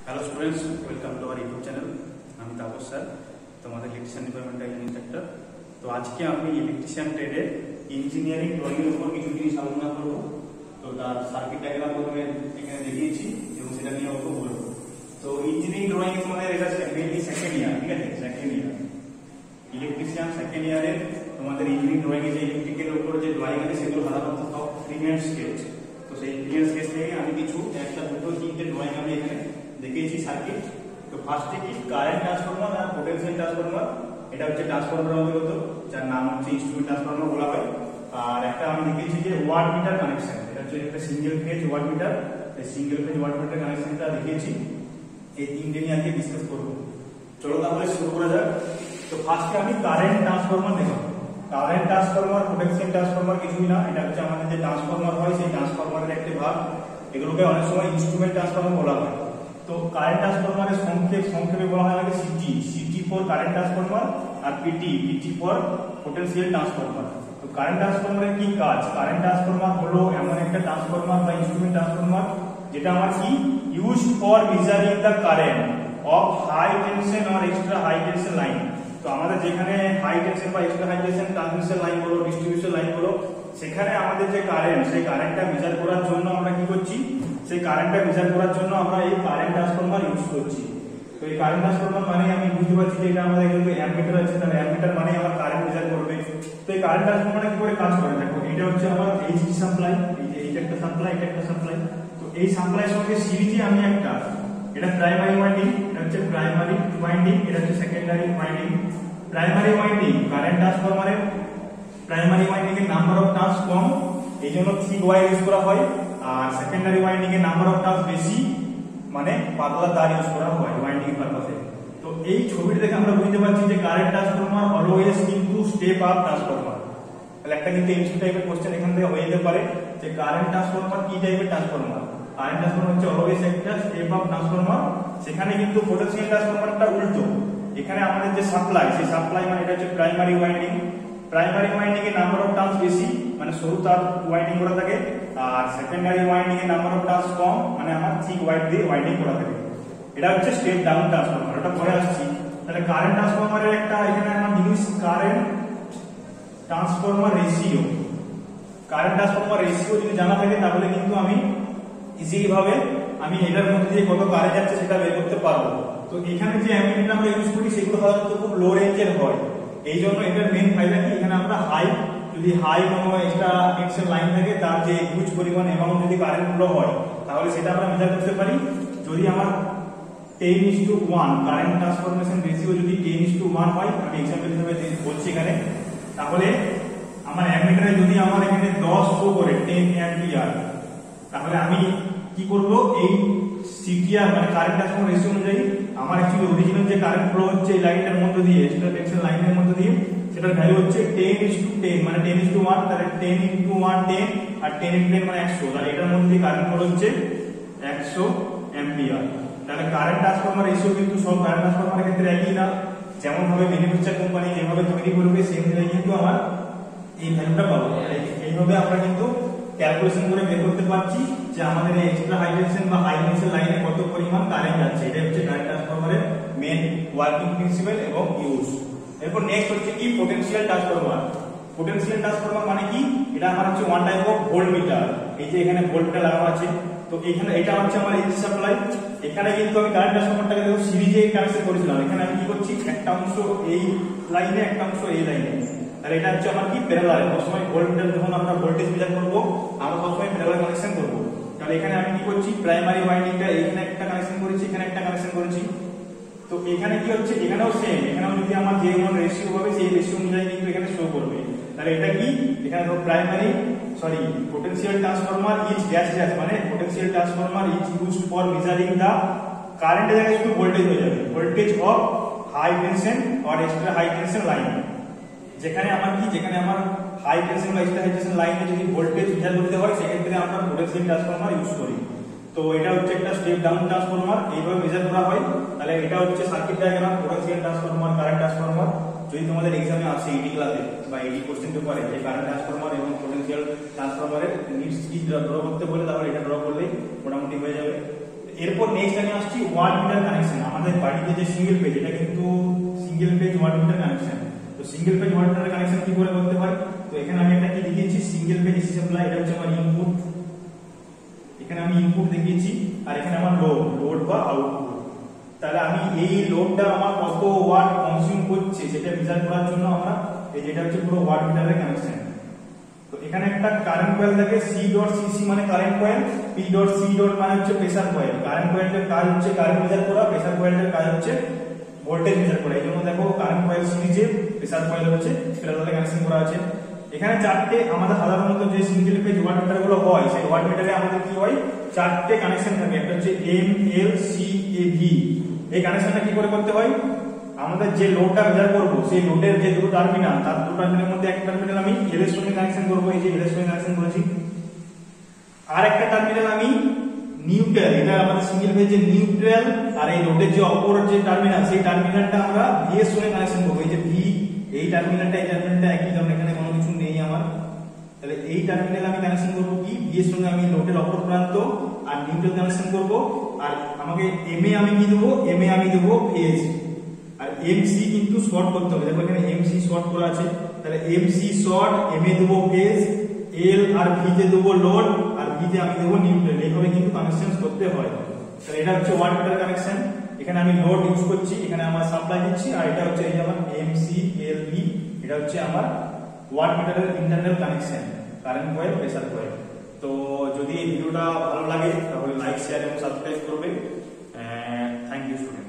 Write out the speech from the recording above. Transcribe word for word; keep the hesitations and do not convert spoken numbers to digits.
Hello students, welcome to our YouTube channel. আমি Tapas sir, তোমাদের electrician ডিপার্টমেন্টের ইনস্ট্রাক্টর। তো আজকে আমি ইলেকট্রিশিয়ান ট্রেডে ইঞ্জিনিয়ারিং ড্রয়িং এর উপর কিছু জিনিস আলোচনা করব। তো তার সার্কিট ডায়াগ্রাম প্রথমে এখানে দেখিয়েছি এবং সেটা নিয়ে অল্প বলবো। তো ইঞ্জিনিয়ারিং ড্রয়িং তোমাদের এটা মেইনলি সেকেন্ড ইয়ার, ঠিক আছে? সেকেন্ড ইয়ার ইলেকট্রিশিয়ান সেকেন্ড ইয়ারে তোমাদের ইঞ্জিনিয়ারিং ড্রয়িং এ যে ইলেকট্রিক্যাল উপর যে ড্রয়িং আছে সেগুলো সাধারণত সব থ্রি হ্যান্ড স্কেচ। তো সেই থ্রি হ্যান্ড স্কেচ থেকে আমি কিছু একটা দুটো তিনটে ড্রয়িং আমি এখানে দেখিয়েছি সার্কিট। তো ফার্স্টে কি কারেন্ট ট্রান্সফরমার আর পোটেনশিয়াল ট্রান্সফরমার, এটা হচ্ছে ট্রান্সফরমার অন্তর্গত, যার নাম হচ্ছে ইনস্ট্রুমেন্ট ট্রান্সফরমার বলা হয়। আর একটা আমি দেখিয়েছি যে ওয়াট মিটার কানেকশন, এটা হচ্ছে একটা সিঙ্গেল ফেজ ওয়াট মিটার। এই সিঙ্গেল ফেজ ওয়াট মিটার কানেকশনটা দেখিয়েছি। এই তিনটে নিয়ে আজকে ডিসকাস করব। চলো তাহলে শুরু করা যাক। তো ফার্স্টে আমি কারেন্ট ট্রান্সফরমার দেখাবো। কারেন্ট ট্রান্সফরমার, পোটেনশিয়াল ট্রান্সফরমার কিছুই না, এটা হচ্ছে আমাদের যে ট্রান্সফরমার হয় সেই ট্রান্সফরমারের একটি ভাগ। এগুলোকে অনেক সময় ইনস্ট্রুমেন্ট ট্রান্সফরমার বলা হয়। তো কারেন্ট ট্রান্সফরমারের সংক্ষেপ সংক্ষেপে বলা হয় আগে CT, CT for current transformer, আর PT, PT for potential transformer. তো কারেন্ট ট্রান্সফরমারের কি কাজ? কারেন্ট ট্রান্সফরমার হলো এমন একটা ট্রান্সফরমার বা ইনস্ট্রুমেন্ট ট্রান্সফরমার যেটা আমার কি use for measuring the current of high tension or extra high tension line. তো আমাদের যেখানে হাই টেনশন বা extra high tension transmission line বলো, ডিস্ট্রিবিউশন লাইন বলো, সেখানে আমাদের যে কারেন্ট, সেই কারেন্টটা মেজার করার জন্য আমরা কি করছি? সেই কারেন্টটা মেজার করার জন্য আমরা এই কারেন্ট ট্রান্সফরমার ইউজ করছি। তো এই কারেন্ট ট্রান্সফরমার মানে আমি বুঝতে পারছি যে এটা আমাদের কিন্তু অ্যামমিটার আছে, তাহলে অ্যামমিটার মানে আমার কারেন্ট মেজার করবে। তো এই কারেন্ট ট্রান্সফরমার কি করে কাজ করে দেখো, এটা হচ্ছে আমার এইচডি সাপ্লাই, এই যে এইটা একটা সাপ্লাই, এটা একটা সাপ্লাই। তো এই সাপ্লাইয়ের সঙ্গে সিরিজে আমি একটা, এটা প্রাইমারি ওয়াইন্ডিং, এটা হচ্ছে প্রাইমারি ওয়াইন্ডিং, এটা হচ্ছে secondary winding. Primary winding current ট্রান্সফরমারের প্রাইমারি ওয়াইন্ডিং এর নাম্বার অফ টার্নস কম, এই জন্য থিক ওয়্যার ইউজ করা হয়। আর সেকেন্ডারি ওয়াইন্ডিং এর নাম্বার অফ টার্নস বেশি, মানে পাতলা তার ইউজ করা হয় ওয়াইন্ডিং পারপাসে। তো এই ছবিটা দেখে আমরা বুঝতে পারছি যে কারেন্ট ট্রান্সফরমার অলওয়েজ কিন্তু স্টেপ আপ ট্রান্সফরমার। তাহলে একটা কিন্তু এমসিকিউ টাইপের কোশ্চেন এখান থেকে হয়ে যেতে পারে যে কারেন্ট ট্রান্সফরমার কি টাইপের ট্রান্সফরমার। কারেন্ট ট্রান্সফরমার হচ্ছে অলওয়েজ একটা স্টেপ আপ ট্রান্সফরমার। সেখানে কিন্তু পোটেনশিয়াল ট্রান্সফরমারটা উল্টো। এখানে আমাদের যে সাপ্লাই, সেই সাপ্লাই মানে এটা হচ্ছে প্রাইমারি ওয়াইন্ডিং। প্রাইমারি ওয়াইন্ডিং এর নাম্বার অফ টার্নস বেশি, মানে সরু তার ওয়াইন্ডিং করা থাকে। আর সেকেন্ডারি ওয়াইন্ডিং এর নাম্বার অফ টার্নস কম, মানে আমার থিক ওয়্যার দিয়ে ওয়াইন্ডিং করা থাকে। এটা হচ্ছে স্টেপ ডাউন ট্রান্সফরমার, এটা পরে আসছি। তাহলে কারেন্ট ট্রান্সফরমারের একটা এখানে আমার জিনিস current transformer ratio. Current transformer ratio যদি জানা থাকে তাহলে কিন্তু আমি ইজিলি ভাবে আমি এটার মধ্যে দিয়ে কত কারেন্ট যাচ্ছে সেটা বের করতে পারবো। তো এখানে যে অ্যাম্পিয়ার আমরা ইউজ করি সেগুলো সাধারণত খুব লো রেঞ্জের হয়। এই জন্য এটার মেইন ফায়দা কি, এখানে আমরা হাই, যদি হাই কোনো এক্সট্রা টেনশন লাইন থাকে তার যে হিউজ পরিমাণ অ্যামাউন্ট যদি কারেন্ট ফ্লো হয় তাহলে সেটা আমরা মেজার করতে পারি। যদি আমার ten is to one current transformation ratio যদি টেন ইস টু ওয়ান হয়, আমি এক্সাম্পল হিসেবে বলছি এখানে, তাহলে আমার অ্যামিটারে যদি আমার এখানে দশ শো করে টেন অ্যাম্পিয়ার, তাহলে আমি কি করব, এই সিটিআর মানে কারেন্ট ট্রান্সফরমেশন রেশিও অনুযায়ী আমার অ্যাকচুয়ালি অরিজিনাল যে কারেন্ট ফ্লো হচ্ছে এই লাইনটার মধ্যে দিয়ে, এক্সট্রা টেনশন লাইনের মধ্যে দিয়ে, সেটার ভ্যালু হচ্ছে টেন ইস টু টেন, মানে টেন ইস টু ওয়ান। তাহলে টেন ইন্টু ওয়ান টেন, আর টেন ইন্টু টেন মানে একশো। তাহলে এটার মধ্যে দিয়ে কারেন্ট ফ্লো হচ্ছে একশো অ্যাম্পিয়ার। তাহলে কারেন্ট ট্রান্সফরমার রেশিও কিন্তু সব কারেন্ট ট্রান্সফরমারের ক্ষেত্রে একই না। যেমন ভাবে ম্যানুফ্যাকচার কোম্পানি যেভাবে তৈরি করবে সেই অনুযায়ী কিন্তু আমার এই ভ্যালুটা পাবো। এইভাবে আমরা কিন্তু ক্যালকুলেশন করে বের করতে পারছি যে আমাদের এই এক্সট্রা হাই টেনশন বা হাই টেনশন লাইনে কত পরিমাণ কারেন্ট যাচ্ছে। এটা হচ্ছে কারেন্ট ট্রান্সফরমারের মেইন ওয়ার্কিং প্রিন্সিপাল এবং ইউজ। এরপর নেক্সট হচ্ছে কি পোটেনশিয়াল ট্রান্সফরমার। পোটেনশিয়াল ট্রান্সফরমার মানে কি, এটা আমার হচ্ছে one type of volt meter. এই যে এখানে ভোল্টটা লাগানো আছে, তো এখানে এটা হচ্ছে আমার এসি সাপ্লাই। এখানে কিন্তু আমি কারেন্ট ট্রান্সফরমারটাকে দেখো সিরিজে কানেকশন করেছিলাম। এখানে আমি কি করছি, একটা অংশ এই লাইনে, একটা অংশ এই লাইনে। তাহলে এটা হচ্ছে আমার কি প্যারালাল। সবসময় ভোল্ট মিটার যখন আমরা ভোল্টেজ মেজার করব আমরা সবসময় প্যারালাল কানেকশন করব। তাহলে এখানে আমি কি করছি, প্রাইমারি ওয়াইন্ডিংটা এখানে একটা কানেকশন করেছি, এখানে একটা কানেকশন করেছি। তো এখানে কি হচ্ছে, এখানেও সেম, এখানেও যদি আমার যে কোন রেশিও হবে সেই রেশিও অনুযায়ী কিন্তু এখানে শো করবে। তাহলে এটা কি, এখানে ধরো primary sorry potential transformer is dash dash, মানে potential transformer is used for measuring the কারেন্টের জায়গায় শুধু ভোল্টেজ হয়ে যাবে, voltage of high tension or extra high tension line. যেখানে আমার কি, যেখানে আমার হাই টেনশন বা এক্সট্রা হাই টেনশন লাইনে যদি ভোল্টেজ মেজার করতে হয় সেক্ষেত্রে আমরা পোটেনশিয়াল ট্রান্সফরমার ইউজ করি। তো এটা হচ্ছে একটা স্টেপ ডাউন ট্রান্সফরমার, এইভাবে মেজার করা হয়। তাহলে এটা হচ্ছে circuit diagram, potential transformer, current transformer. যদি তোমাদের এক্সামে আসে ইডি ক্লাসে বা ইডি কোশ্চেন পেপারে যে কারেন্ট ট্রান্সফরমার এবং পোটেনশিয়াল ট্রান্সফরমারের নিডস কি ড্র করতে বলে, তাহলে এটা ড্র করলেই মোটামুটি হয়ে যাবে। এরপর নেক্সট আমি আসছি ওয়াট মিটার কানেকশন। আমাদের বাড়িতে যে সিঙ্গেল পেজ, এটা কিন্তু single phase watt meter connection. তো single phase watt meter connection কি করে করতে হয়, তো এখানে আমি একটা কি দেখিয়েছি, সিঙ্গেল পেজ সাপ্লাই, এটা হচ্ছে আমার ইনপুট, এখানে আমি ইনপুট দেখিয়েছি, আর এখানে আমার লোড, লোড বা আউটপুট। তাহলে আমি এই লোডটা আমার কত ওয়াট কনজিউম করছে সেটা মেজার করার জন্য আমরা এই যেটা হচ্ছে পুরো ওয়াট মিটারের কানেকশন। তো এখানে একটা কারেন্ট কয়েল থাকে, সি ডট সিসি মানে current coil, P dot C dot মানে হচ্ছে প্রেসার কয়েল। কারেন্ট কয়েলের কাজ হচ্ছে কারেন্ট মেজার করা, প্রেসার কয়েলের কাজ হচ্ছে ভোল্টেজ মেজার করা। এই জন্য দেখো কারেন্ট কয়েল সিরিজে, প্রেসার কয়েল হচ্ছে প্যারালালে কানেকশন করা আছে। এখানে চারটে আমাদের সাধারণত যে সিঙ্গেল পেজ ওয়াট মিটার গুলো হয়, সেই ওয়াট মিটারে আমাদের কি হয়, চারটে কানেকশন থাকে। একটা হচ্ছে M L C A V. এই কানেকশনটা কি করে করতে হয়, আমাদের যে লোডটা মেজার করব সেই লোডের যে দুটো টার্মিনাল, তার দুটো টার্মিনালের মধ্যে একটা টার্মিনাল আমি এল এর সঙ্গে কানেকশন করব, এই যে এল এর সঙ্গে কানেকশন করেছি। আর একটা টার্মিনাল আমি নিউট্রাল, এটা আমাদের সিঙ্গেল পেজ যে নিউট্রাল, আর এই লোডের যে অপর যে টার্মিনাল, সেই টার্মিনালটা আমরা ভি এর সঙ্গে কানেকশন করব। এই যে ভি, এই টার্মিনালটা এই টার্মিনালটা একই, কারণ এখানে কোনো কিছু নেই আমার। তাহলে এই টার্মিনাল আমি কানেকশন করব কি, ভি এর সঙ্গে আমি লোডের অপর প্রান্ত আর নিউট্রাল কানেকশন করব। আর আমাকে এম এ আমি কি দেবো, এম এ আমি দেবো ফেজ, আর এমসি কিন্তু শর্ট করতে হবে। দেখো এখানে এমসি শর্ট করা আছে, তাহলে এমসি শর্ট, এম এ দেবো ফেজ, এল আর ভি তে দেবো লোড, আর ভি তে আমি দেবো নিউট্রাল। এইভাবে কিন্তু কানেকশন করতে হয়। তাহলে এটা হচ্ছে ওয়াট মিটার কানেকশন। এখানে আমি লোড ইউজ করছি, এখানে আমার সাপ্লাই দিচ্ছি, আর এটা হচ্ছে এই যে আমার এমসি এল ভি, এটা হচ্ছে আমার ওয়াট মিটারের internal connection, current coil, pressure coil. তো যদি এই ভিডিওটা ভালো লাগে তাহলে লাইক, শেয়ার এবং সাবস্ক্রাইব করবে। Thank you student.